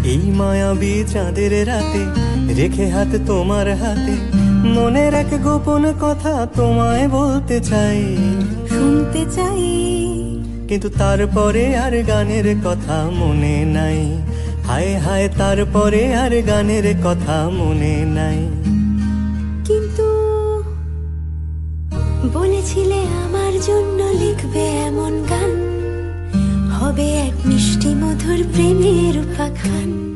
এই মায়াবী চাঁদের রাতে রেখে হাত তোমার হাতে, মনের এক গোপন কথা তোমায় বলতে চাই, শুনতে চাই। কিন্তু তারপরে আর গানের কথা মনে নাই। হায় হায়, তারপরে আর গানের কথা মনে নাই। কিন্তু বলেছিলে আমার জন্য লিখবে এমন গান, হবে এক মিষ্টি মধুর প্রেমের উপাখ্যান।